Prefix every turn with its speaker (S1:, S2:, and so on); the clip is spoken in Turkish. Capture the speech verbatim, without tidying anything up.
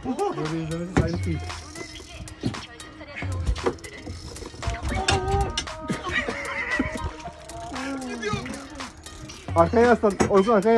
S1: Böyle izlemesi aynı değil. Arkaya yaslan. Orkun arkaya